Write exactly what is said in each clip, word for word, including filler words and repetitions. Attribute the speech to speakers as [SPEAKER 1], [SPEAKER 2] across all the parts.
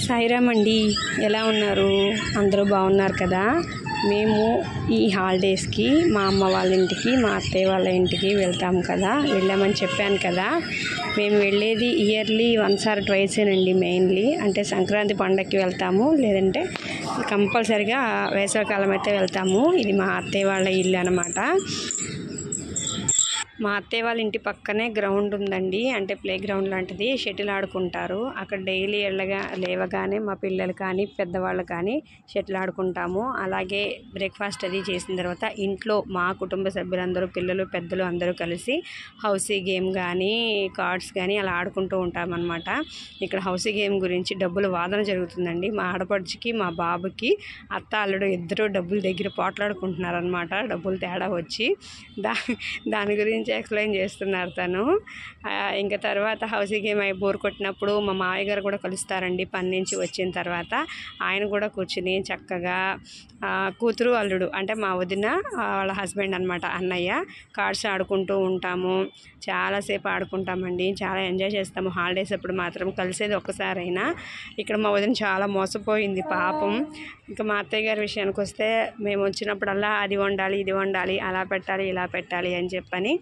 [SPEAKER 1] సాయిరామ్ అండి, ఎలా ఉన్నారు? అందరూ బాగున్నారు కదా? మేము ఈ హాలిడేస్కి మా అమ్మ వాళ్ళ ఇంటికి, మా అత్తయ్య వాళ్ళ ఇంటికి వెళ్తాము కదా, వెళ్ళామని చెప్పాను కదా. మేము వెళ్ళేది ఇయర్లీ వన్స్ ఆర్ ట్వైసేనండి. మెయిన్లీ అంటే సంక్రాంతి పండగకి వెళ్తాము, లేదంటే కంపల్సరిగా వేసవికాలం అయితే వెళ్తాము. ఇది మా అత్తయ్య వాళ్ళ ఇల్లు అన్నమాట. మా అత్తయ్య వాళ్ళ ఇంటి పక్కనే గ్రౌండ్ ఉందండి, అంటే ప్లే గ్రౌండ్ లాంటిది. షటిల్ ఆడుకుంటారు అక్కడ. డైలీ వెళ్ళగా లేవగానే మా పిల్లలు కానీ పెద్దవాళ్ళు కానీ షటిల్ ఆడుకుంటాము. అలాగే బ్రేక్ఫాస్ట్ అది చేసిన తర్వాత ఇంట్లో మా కుటుంబ సభ్యులందరూ, పిల్లలు పెద్దలు అందరూ కలిసి హౌసీ గేమ్ కానీ కార్డ్స్ కానీ అలా ఆడుకుంటూ ఉంటామన్నమాట. ఇక్కడ హౌసీ గేమ్ గురించి డబ్బులు వాదన జరుగుతుందండి. మా ఆడపడుచుకి మా బాబుకి అత్త అల్లుడు ఇద్దరు డబ్బుల దగ్గర పోట్లాడుకుంటున్నారనమాట. డబ్బులు తేడా వచ్చి దా దాని గురించి ఎక్స్ప్లెయిన్ చేస్తున్నారు తను. ఇంకా తర్వాత హౌసీ గేమ్ అయి బోర్ కొట్టినప్పుడు మా మావయ్య గారు కూడా కలుస్తారండి పని నుంచి వచ్చిన తర్వాత. ఆయన కూడా కూర్చుని చక్కగా కూతురు అల్లుడు అంటే మా వదిన వాళ్ళ హస్బెండ్ అనమాట, అన్నయ్య, కార్డ్స్ ఆడుకుంటూ ఉంటాము. చాలాసేపు ఆడుకుంటామండి, చాలా ఎంజాయ్ చేస్తాము. హాలిడేస్ అప్పుడు మాత్రం కలిసేది ఒక్కసారైనా. ఇక్కడ మా వదిన చాలా మోసపోయింది పాపం. ఇంకా మా అత్తయ్య గారి విషయానికి వస్తే, మేము వచ్చినప్పుడల్లా అది వండాలి, ఇది వండాలి, అలా పెట్టాలి, ఇలా పెట్టాలి అని చెప్పని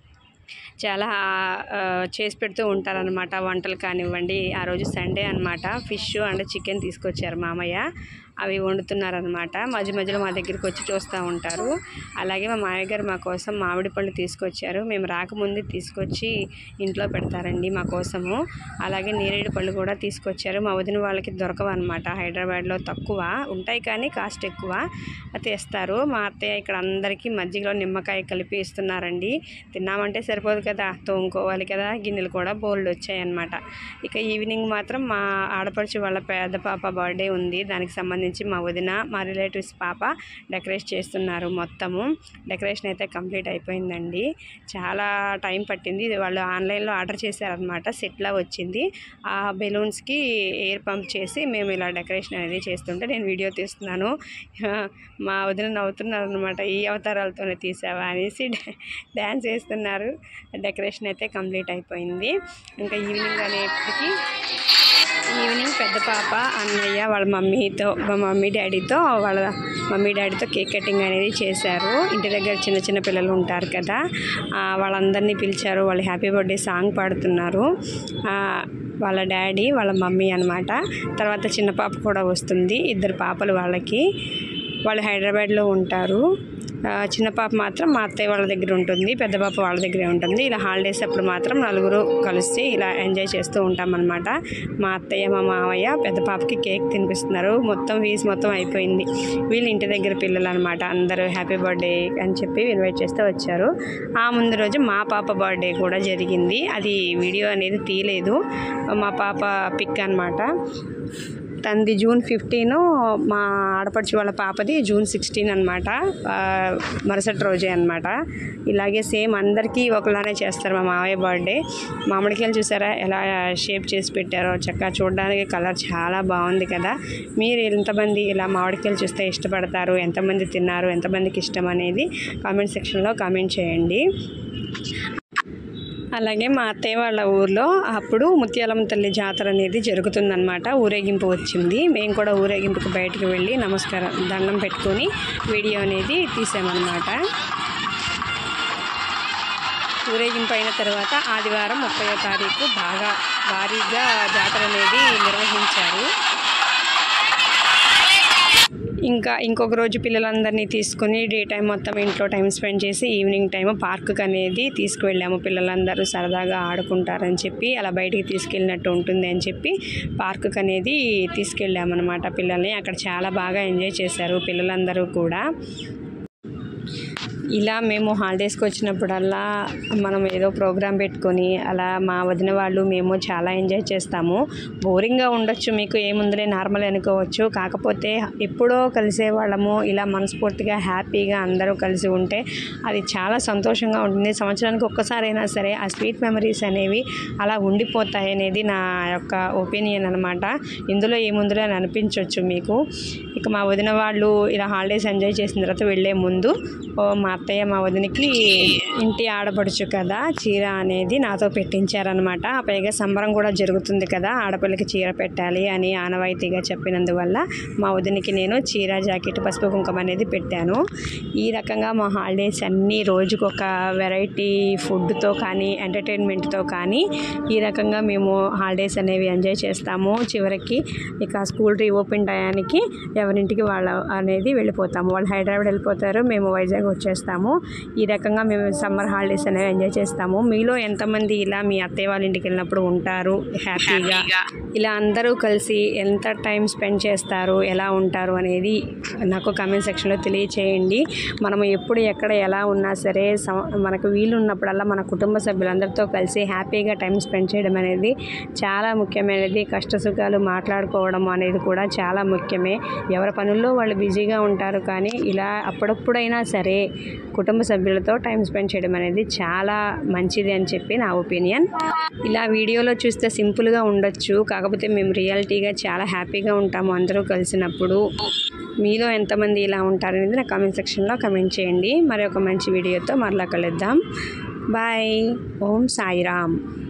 [SPEAKER 1] చాలా చేసి పెడుతూ ఉంటారనమాట. వంటలు కానివ్వండి. ఆ రోజు సండే అనమాట. ఫిష్ అండ్ చికెన్ తీసుకొచ్చారు మామయ్య, అవి వండుతున్నారనమాట. మధ్య మధ్యలో మా దగ్గరికి వచ్చి చూస్తూ ఉంటారు. అలాగే మా మామయ్య గారు మా కోసం మామిడి పళ్ళు తీసుకొచ్చారు. మేము రాకముందే తీసుకొచ్చి ఇంట్లో పెడతారండి మా కోసము. అలాగే నేరేడు పళ్ళు కూడా తీసుకొచ్చారు. మా వదిన వాళ్ళకి దొరకవు అనమాట, హైదరాబాద్లో తక్కువ ఉంటాయి కానీ కాస్ట్ ఎక్కువ తెస్తారు. మా అత్తయ్య ఇక్కడ అందరికీ మజ్జిగలో నిమ్మకాయ కలిపి ఇస్తున్నారండి. తిన్నామంటే సరిపోదు కదా, తోముకోవాలి కదా, గిన్నెలు కూడా బోల్డ్ వచ్చాయన్నమాట. ఇక ఈవినింగ్ మాత్రం మా ఆడపడుచు వాళ్ళ పెద్ద పాప బర్త్డే ఉంది. దానికి సంబంధించి మా వదిన, మా రిలేటివ్స్ పాప డెకరేట్ చేస్తున్నారు. మొత్తము డెకరేషన్ అయితే కంప్లీట్ అయిపోయిందండి. చాలా టైం పట్టింది. ఇది వాళ్ళు ఆన్లైన్లో ఆర్డర్ చేశారనమాట. సెట్లా వచ్చింది. ఆ బెలూన్స్కి ఎయిర్ పంప్ చేసి మేము ఇలా డెకరేషన్ అనేది చేస్తుంటే నేను వీడియో తీస్తున్నాను. మా వదిన నవ్వుతున్నారు అనమాట, ఈ అవతారాలతోనే తీసావా అనేసి డ్యాన్స్ వేస్తున్నారు. డెకరేషన్ అయితే కంప్లీట్ అయిపోయింది. ఇంకా ఈవినింగ్ అనేప్పటికీ ఈవినింగ్ పెద్ద పాప, అన్నయ్య వాళ్ళ మమ్మీతో, మా మమ్మీ డాడీతో, వాళ్ళ మమ్మీ డాడీతో కేక్ కటింగ్ అనేది చేశారు. ఇంటి దగ్గర చిన్న చిన్న పిల్లలు ఉంటారు కదా, వాళ్ళందరినీ పిలిచారు. వాళ్ళు హ్యాపీ బర్త్డే సాంగ్ పాడుతున్నారు. వాళ్ళ డాడీ, వాళ్ళ మమ్మీ అనమాట. తర్వాత చిన్న పాప కూడా వస్తుంది, ఇద్దరు పాపలు వాళ్ళకి. వాళ్ళు హైదరాబాద్లో ఉంటారు. చిన్న పాప మాత్రం మా అత్తయ్య వాళ్ళ దగ్గర ఉంటుంది, పెద్ద పాప వాళ్ళ దగ్గరే ఉంటుంది. ఇలా హాలిడేస్ అప్పుడు మాత్రం నలుగురు కలిసి ఇలా ఎంజాయ్ చేస్తూ ఉంటామన్నమాట. మా అత్తయ్య, మా మావయ్య పెద్ద పాపకి కేక్ తినిపిస్తున్నారు. మొత్తం ఫీజు మొత్తం అయిపోయింది. వీళ్ళు ఇంటి దగ్గర పిల్లలు అనమాట. అందరూ హ్యాపీ బర్త్డే అని చెప్పి ఇన్వైట్ చేస్తూ వచ్చారు. ఆ ముందు రోజు మా పాప బర్త్డే కూడా జరిగింది. అది వీడియో అనేది తీయలేదు. మా పాప పిక్ అనమాట. తనది జూన్ ఫిఫ్టీన్, మా ఆడపడుచు వాళ్ళ పాపది జూన్ సిక్స్టీన్ అనమాట. మరుసటి రోజే అనమాట. ఇలాగే సేమ్ అందరికీ ఒకలానే చేస్తారు మా మావయ్య బర్త్డే. మామిడికాయలు చూసారా ఎలా షేప్ చేసి పెట్టారో, చక్కగా చూడడానికి కలర్ చాలా బాగుంది కదా. మీరు ఎంతమంది ఇలా మామిడికాయలు చూస్తే ఇష్టపడతారు, ఎంతమంది తిన్నారు, ఎంతమందికి ఇష్టం అనేది కామెంట్ సెక్షన్లో కామెంట్ చేయండి. అలాగే మా అత్తయ్య వాళ్ళ ఊర్లో అప్పుడు ముత్యాలమ్మ తల్లి జాతర అనేది జరుగుతుందన్నమాట. ఊరేగింపు వచ్చింది. మేము కూడా ఊరేగింపుకి బయటకు వెళ్ళి నమస్కారం దండం పెట్టుకొని వీడియో అనేది తీసామన్నమాట. ఊరేగింపు అయిన తర్వాత ఆదివారం ముప్పయో తారీఖు బాగా భారీగా జాతర అనేది నిర్వహించారు. ఇంకా ఇంకొక రోజు పిల్లలందరినీ తీసుకుని డే టైం మొత్తం ఇంట్లో టైం స్పెండ్ చేసి ఈవినింగ్ టైం పార్క్కి అనేది తీసుకువెళ్ళాము. పిల్లలందరూ సరదాగా ఆడుకుంటారని చెప్పి, అలా బయటికి తీసుకెళ్ళినట్టు ఉంటుంది అని చెప్పి పార్క్కి అనేది తీసుకెళ్ళామన్నమాట పిల్లల్ని. అక్కడ చాలా బాగా ఎంజాయ్ చేశారు పిల్లలందరూ కూడా. ఇలా మేము హాలిడేస్కి వచ్చినప్పుడల్లా మనం ఏదో ప్రోగ్రాం పెట్టుకొని అలా మా వదిన వాళ్ళు మేము చాలా ఎంజాయ్ చేస్తాము. బోరింగ్గా ఉండొచ్చు, మీకు ఏముందిలే నార్మల్ అనుకోవచ్చు. కాకపోతే ఎప్పుడో కలిసే వాళ్ళము ఇలా మనస్ఫూర్తిగా హ్యాపీగా అందరూ కలిసి ఉంటే అది చాలా సంతోషంగా ఉంటుంది. సంవత్సరానికి ఒక్కసారైనా సరే ఆ స్వీట్ మెమరీస్ అనేవి అలా ఉండిపోతాయి అనేది నా యొక్క ఒపీనియన్ అనమాట. ఇందులో ఏముందిలే అని అనిపించవచ్చు మీకు. ఇక మా వదిన వాళ్ళు ఇలా హాలిడేస్ ఎంజాయ్ చేసిన తర్వాత వెళ్ళే ముందు మా అత్తయ్య మా వదినికి ఇంటి ఆడపడుచు కదా, చీర అనేది నాతో పెట్టించారనమాట. పైగా సంబరం కూడా జరుగుతుంది కదా, ఆడపిల్లకి చీర పెట్టాలి అని ఆనవాయితీగా చెప్పినందువల్ల మా వదినికి నేను చీర, జాకెట్, పసుపు, కుంకుమ అనేది పెట్టాను. ఈ రకంగా మా హాలిడేస్ అన్నీ రోజుకొక వెరైటీ ఫుడ్తో కానీ ఎంటర్టైన్మెంట్తో కానీ ఈ రకంగా మేము హాలిడేస్ అనేవి ఎంజాయ్ చేస్తాము. చివరికి ఇక స్కూల్ రీఓపెన్ టయానికి ఎవరింటికి వాళ్ళ అనేది వెళ్ళిపోతాము. వాళ్ళు హైదరాబాద్ వెళ్ళిపోతారు, మేము వైజాగ్ వచ్చేస్తాము. ఈ రకంగా మేము సమ్మర్ హాలిడేస్ అనేవి ఎంజాయ్ చేస్తాము. మీలో ఎంతమంది ఇలా మీ అత్తయ్య వాళ్ళ ఇంటికి వెళ్ళినప్పుడు ఉంటారు హ్యాపీగా? ఇలా అందరూ కలిసి ఎంత టైం స్పెండ్ చేస్తారు, ఎలా ఉంటారు అనేది నాకు కామెంట్ సెక్షన్లో తెలియచేయండి. మనం ఎప్పుడు ఎక్కడ ఎలా ఉన్నా సరే మనకు వీలు ఉన్నప్పుడల్లా మన కుటుంబ సభ్యులందరితో కలిసి హ్యాపీగా టైం స్పెండ్ చేయడం అనేది చాలా ముఖ్యమైనది. కష్ట సుఖాలు మాట్లాడుకోవడం అనేది కూడా చాలా ముఖ్యమే. ఎవరి పనుల్లో వాళ్ళు బిజీగా ఉంటారు, కానీ ఇలా అప్పుడప్పుడైనా సరే కుటుంబ సభ్యులతో టైం స్పెండ్ చేయడం అనేది చాలా మంచిది అని చెప్పి నా ఒపీనియన్. ఇలా వీడియోలో చూస్తే సింపుల్గా ఉండొచ్చు, కాకపోతే మేము రియాలిటీగా చాలా హ్యాపీగా ఉంటాము అందరూ కలిసినప్పుడు. మీలో ఎంతమంది ఇలా ఉంటారనేది నా కామెంట్ సెక్షన్లో కామెంట్ చేయండి. మరి ఒక మంచి వీడియోతో మరలా కలుద్దాం. బాయ్. ఓం సాయిరామ్.